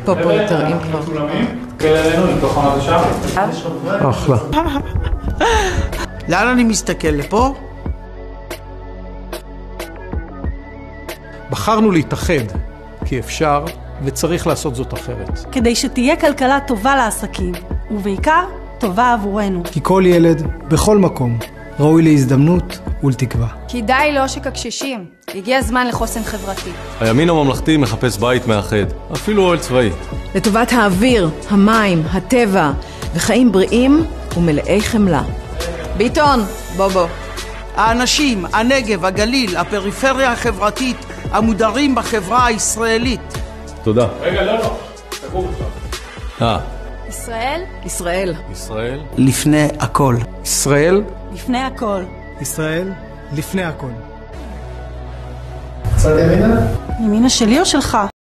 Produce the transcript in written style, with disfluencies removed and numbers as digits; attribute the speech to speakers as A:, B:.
A: פופולטר, אם כבר.
B: כלנו עם תוכנת השם.
C: אחלה.
D: לאן אני מסתכל? לפה?
C: בחרנו להתאחד, כי אפשר וצריך לעשות זאת אחרת.
E: כדי שתהיה כלכלה טובה לעסקים, ובעיקר טובה עבורנו.
F: כי כל ילד, בכל מקום, ראוי להזדמנות ולתקווה.
G: כי די לעושק הקשישים, הגיע הזמן לחוסן חברתי.
H: הימין הממלכתי מחפש בית מאחד, אפילו אוהל צבאי.
A: לטובת האוויר, המים, הטבע וחיים בריאים ומלאי חמלה. ביטון, בוא.
D: האנשים, הנגב, הגליל, הפריפריה החברתית, המודרים בחברה הישראלית.
H: תודה.
B: רגע, לא. תקום עכשיו.
G: ישראל?
A: ישראל.
H: ישראל?
D: לפני הכל.
C: ישראל?
E: לפני הכל.
F: ישראל, לפני הכל.
B: קצת ימינה?
E: ימינה שלי או שלך?